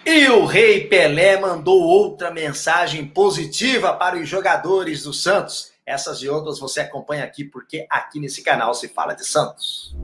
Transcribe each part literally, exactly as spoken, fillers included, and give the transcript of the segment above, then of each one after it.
E o Rei Pelé mandou outra mensagem positiva para os jogadores do Santos. Essas e outras você acompanha aqui, porque aqui nesse canal se fala de Santos.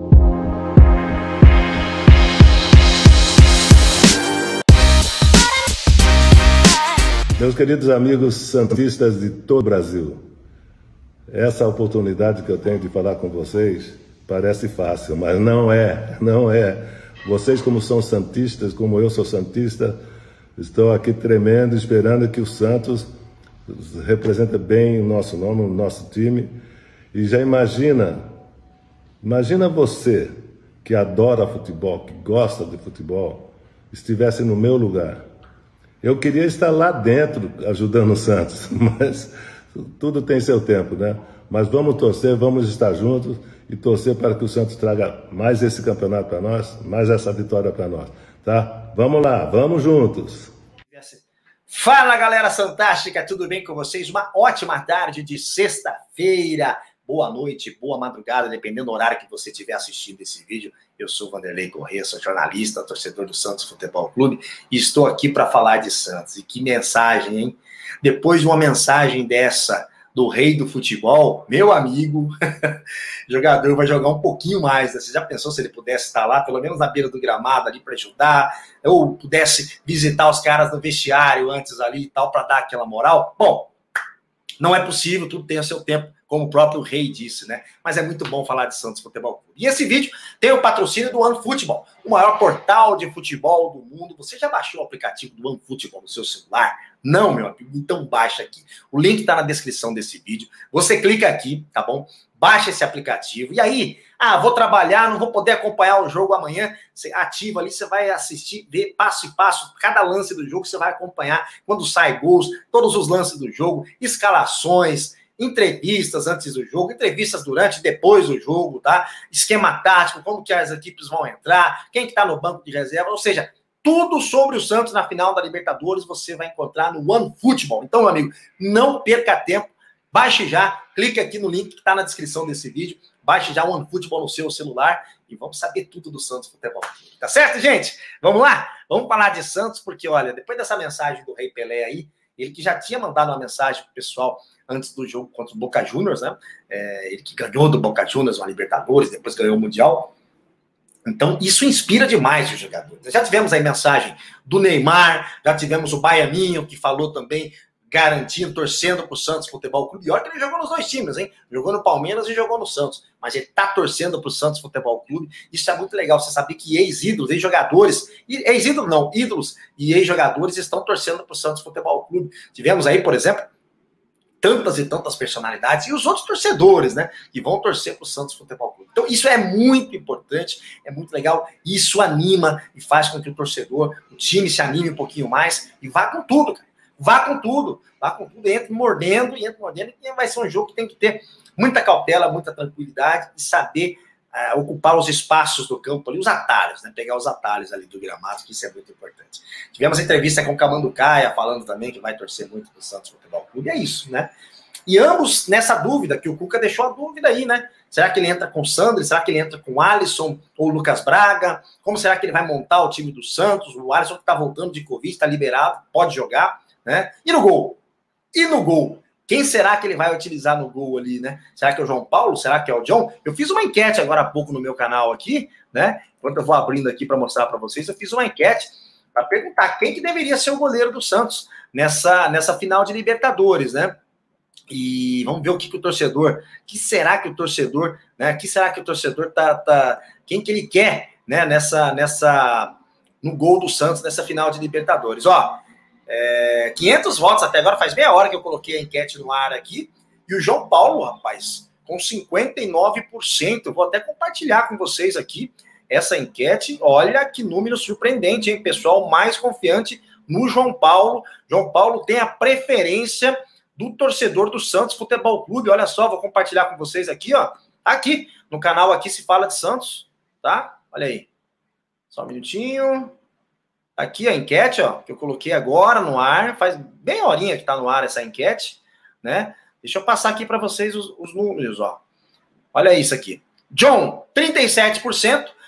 Meus queridos amigos santistas de todo o Brasil, essa oportunidade que eu tenho de falar com vocês parece fácil, mas não é, não é. Vocês, como são santistas, como eu sou santista, estou aqui tremendo, esperando que o Santos represente bem o nosso nome, o nosso time. E já imagina, imagina você que adora futebol, que gosta de futebol, estivesse no meu lugar. Eu queria estar lá dentro ajudando o Santos, mas tudo tem seu tempo, né? Mas vamos torcer, vamos estar juntos e torcer para que o Santos traga mais esse campeonato para nós, mais essa vitória para nós, tá? Vamos lá, vamos juntos! Fala, galera fantástica, tudo bem com vocês? Uma ótima tarde de sexta-feira. Boa noite, boa madrugada, dependendo do horário que você estiver assistindo esse vídeo. Eu sou Vanderlei Corrêa, sou jornalista, torcedor do Santos Futebol Clube e estou aqui para falar de Santos. E que mensagem, hein? Depois de uma mensagem dessa do rei do futebol, meu amigo, o jogador vai jogar um pouquinho mais. Né? Você já pensou se ele pudesse estar lá, pelo menos na beira do gramado ali para ajudar, ou pudesse visitar os caras no vestiário antes ali e tal, para dar aquela moral? Bom, não é possível, tudo tem o seu tempo, como o próprio rei disse, né? Mas é muito bom falar de Santos Futebol Clube. E esse vídeo tem o patrocínio do OneFootball, o maior portal de futebol do mundo. Você já baixou o aplicativo do OneFootball no seu celular? Não, meu amigo? Então baixa aqui. O link está na descrição desse vídeo. Você clica aqui, tá bom? Baixa esse aplicativo. E aí, ah, vou trabalhar, não vou poder acompanhar o jogo amanhã. Você ativa ali, você vai assistir, ver passo e passo, cada lance do jogo, você vai acompanhar quando sai gols, todos os lances do jogo, escalações, entrevistas antes do jogo, entrevistas durante e depois do jogo, tá? Esquema tático, como que as equipes vão entrar, quem que tá no banco de reserva, ou seja, tudo sobre o Santos na final da Libertadores você vai encontrar no OneFootball. Então, meu amigo, não perca tempo, baixe já, clique aqui no link que está na descrição desse vídeo, baixe já o OneFootball no seu celular e vamos saber tudo do Santos Futebol. Tá certo, gente? Vamos lá? Vamos falar de Santos, porque, olha, depois dessa mensagem do Rei Pelé aí, ele que já tinha mandado uma mensagem pro pessoal antes do jogo contra o Boca Juniors, né? É, ele que ganhou do Boca Juniors uma Libertadores, depois ganhou o Mundial. Então, isso inspira demais os jogadores. Já tivemos aí mensagem do Neymar, já tivemos o Baianinho, que falou também, garantindo, torcendo pro Santos Futebol Clube. E olha que ele jogou nos dois times, hein? Jogou no Palmeiras e jogou no Santos. Mas ele tá torcendo pro Santos Futebol Clube. Isso é muito legal. Você sabia que ex-ídolos, ex-jogadores, ex-ídolos não, ídolos e ex-jogadores estão torcendo pro Santos Futebol Clube. Tivemos aí, por exemplo, tantas e tantas personalidades, e os outros torcedores, né, que vão torcer para o Santos Futebol Clube. Então, isso é muito importante, é muito legal, isso anima e faz com que o torcedor, o time se anime um pouquinho mais e vá com tudo, cara. Vá com tudo, vá com tudo, entre mordendo, e entre mordendo, e vai ser um jogo que tem que ter muita cautela, muita tranquilidade e saber uh, ocupar os espaços do campo ali, os atalhos, né, pegar os atalhos ali do gramado, que isso é muito importante. Tivemos entrevista com o Camanducaia, falando também que vai torcer muito pro Santos Futebol Clube, é isso, né? E ambos nessa dúvida, que o Cuca deixou a dúvida aí, né? Será que ele entra com o Sandri? Será que ele entra com o Alisson ou o Lucas Braga? Como será que ele vai montar o time do Santos? O Alisson que tá voltando de Covid, tá liberado, pode jogar, né? E no gol? E no gol? Quem será que ele vai utilizar no gol ali, né? Será que é o João Paulo? Será que é o John? Eu fiz uma enquete agora há pouco no meu canal aqui, né? Enquanto eu vou abrindo aqui para mostrar para vocês, eu fiz uma enquete para perguntar quem que deveria ser o goleiro do Santos nessa, nessa final de Libertadores, né? E vamos ver o que, que o torcedor, que será que o torcedor, né? Que será que o torcedor tá, tá quem que ele quer, né? Nessa, nessa, no gol do Santos nessa final de Libertadores. Ó, é, quinhentos votos até agora, faz meia hora que eu coloquei a enquete no ar aqui, e o João Paulo, rapaz, com cinquenta e nove por cento, eu vou até compartilhar com vocês aqui essa enquete. Olha que número surpreendente, hein, pessoal? Mais confiante no João Paulo. João Paulo tem a preferência do torcedor do Santos Futebol Clube. Olha só, vou compartilhar com vocês aqui, ó. Aqui, no canal aqui se fala de Santos, tá? Olha aí. Só um minutinho. Aqui a enquete, ó, que eu coloquei agora no ar. Faz bem horinha que tá no ar essa enquete, né? Deixa eu passar aqui para vocês os, os números, ó. Olha isso aqui. John, trinta e sete por cento.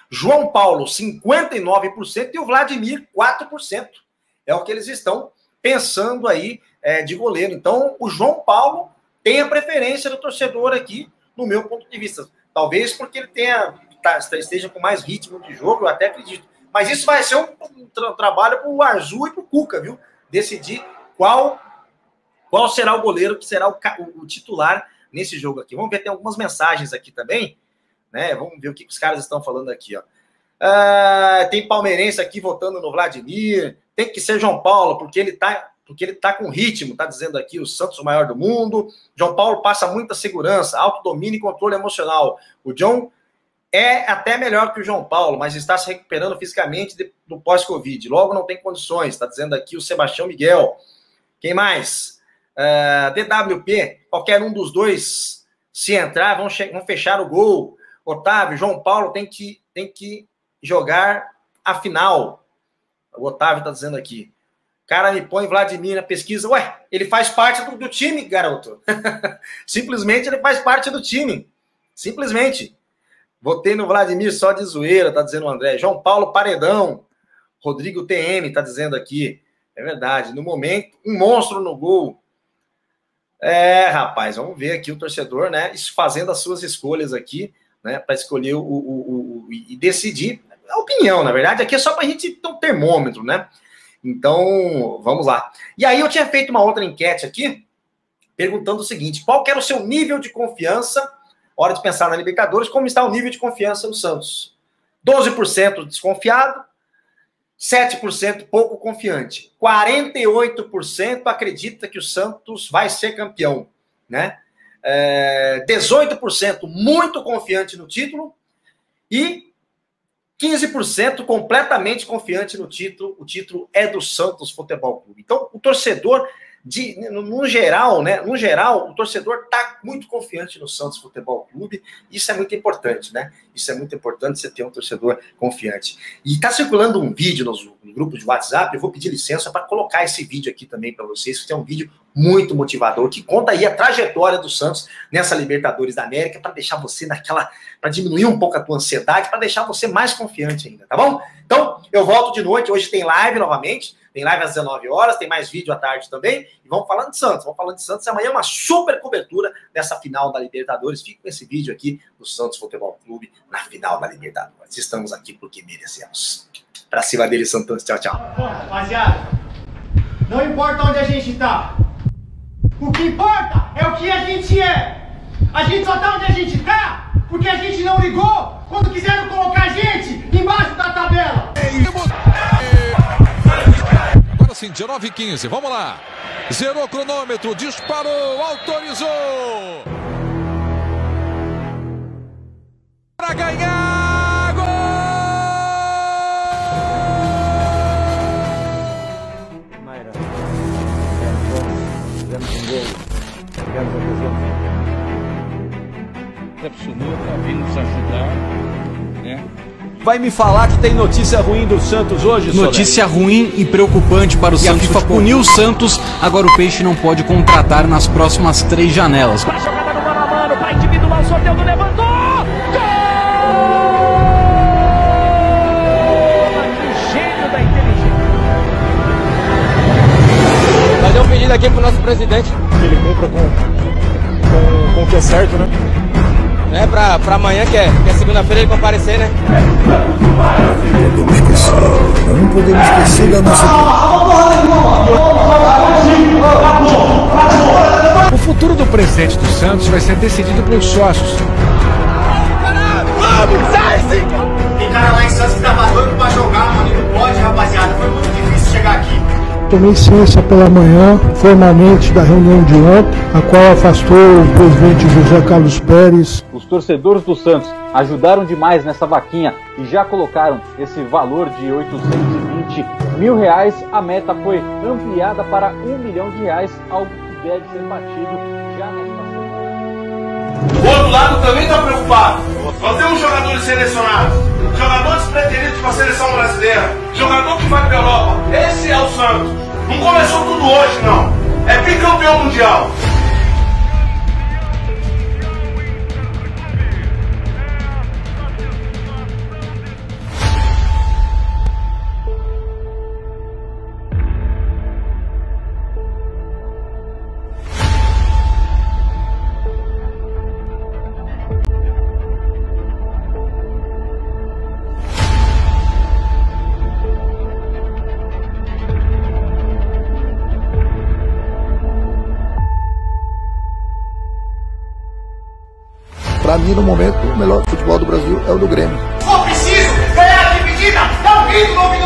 João Paulo, cinquenta e nove por cento, e o Vladimir, quatro por cento. É o que eles estão pensando aí é, de goleiro. Então, o João Paulo tem a preferência do torcedor aqui, no meu ponto de vista. Talvez porque ele tenha, tá, esteja com mais ritmo de jogo, eu até acredito. Mas isso vai ser um, um tra trabalho para o Arzu e para o Cuca, viu? Decidir qual, qual será o goleiro que será o, o, o titular nesse jogo aqui. Vamos ver, tem algumas mensagens aqui também, né? Vamos ver o que os caras estão falando aqui, ó. Uh, tem palmeirense aqui votando no Vladimir, tem que ser João Paulo, porque ele tá, porque ele tá com ritmo, tá dizendo aqui, o Santos o maior do mundo. João Paulo passa muita segurança, alto domínio e controle emocional. O John é até melhor que o João Paulo, mas está se recuperando fisicamente do pós-Covid. Logo não tem condições, está dizendo aqui o Sebastião Miguel. Quem mais? Uh, D W P, qualquer um dos dois, se entrar, vão, vão fechar o gol. Otávio, João Paulo tem que, tem que jogar a final. O Otávio está dizendo aqui. Cara, me põe Vladimir na pesquisa. Ué, ele faz parte do, do time, garoto. Simplesmente ele faz parte do time. Simplesmente. Votei no Vladimir só de zoeira, tá dizendo o André. João Paulo Paredão. Rodrigo T M tá dizendo aqui. É verdade. No momento, um monstro no gol. É, rapaz, vamos ver aqui o torcedor, né? Fazendo as suas escolhas aqui, né? Para escolher o, o, o, o e decidir. A opinião, na verdade, aqui é só para a gente ter um termômetro, né? Então, vamos lá. E aí eu tinha feito uma outra enquete aqui, perguntando o seguinte, qual que era o seu nível de confiança, hora de pensar na Libertadores, como está o nível de confiança no Santos? doze por cento desconfiado, sete por cento pouco confiante, quarenta e oito por cento acredita que o Santos vai ser campeão, né? É, dezoito por cento muito confiante no título e quinze por cento completamente confiante no título. O título é do Santos Futebol Clube. Então, o torcedor, de, no, no geral, né? No geral, o torcedor está muito confiante no Santos Futebol Clube. Isso é muito importante, né? Isso é muito importante, você ter um torcedor confiante. E está circulando um vídeo nos, no grupo de WhatsApp. Eu vou pedir licença para colocar esse vídeo aqui também para vocês. Isso é um vídeo muito motivador, que conta aí a trajetória do Santos nessa Libertadores da América, para deixar você naquela, para diminuir um pouco a tua ansiedade, para deixar você mais confiante ainda, tá bom? Então, eu volto de noite, hoje tem live novamente, tem live às dezenove horas, tem mais vídeo à tarde também, e vamos falando de Santos, vamos falando de Santos, amanhã é uma super cobertura dessa final da Libertadores. Fica com esse vídeo aqui do Santos Futebol Clube na final da Libertadores. Estamos aqui porque merecemos. Pra cima dele, Santos, tchau, tchau. Bom, rapaziada, não importa onde a gente tá, o que importa é o que a gente é. A gente só tá onde a gente tá porque a gente não ligou quando quiseram colocar a gente embaixo da tabela. Agora sim, dezenove e quinze, vamos lá. Zerou o cronômetro, disparou, autorizou. Para ganhar, gol! Primeira, fizemos um gol, chegamos a fazer um absoluta, vem nos ajudar, né? Vai me falar que tem notícia ruim do Santos hoje, Notícia Soler? ruim e preocupante para o E Santos. A FIFA puniu o Santos, agora o Peixe não pode contratar nas próximas três janelas. Pra jogada no mano a mano, pra individual, o Soteldo levantou! Gol! Que gênio da inteligência! Fazer um pedido aqui pro nosso presidente. Que ele cumpra com, com, com o que é certo, né? Né, pra, pra amanhã, que é, que é segunda-feira, ele comparecer, né? Não podemos esquecer, não podemos esquecer da nossa... O futuro do presidente do Santos vai ser decidido pelos sócios. Vamos, sai, Zica! Tem cara lá em Santos que tá doido pra jogar, mano, e não pode, rapaziada. Foi muito difícil chegar aqui. Tomei ciência pela manhã, formalmente, da reunião de ontem, a qual afastou o presidente José Carlos Pérez. Os torcedores do Santos ajudaram demais nessa vaquinha e já colocaram esse valor de oitocentos e vinte mil reais. A meta foi ampliada para um milhão de reais, algo que deve ser batido já nesta semana. O outro lado também está preocupado. Nós temos jogadores selecionados, jogadores preteridos para a seleção brasileira, jogador que vai para a Europa. Esse é o Santos. Não começou tudo hoje, não. É bicampeão mundial. mim, no momento, o melhor futebol do Brasil é o do Grêmio. For preciso ganhar a dividida, dá um grito no ouvido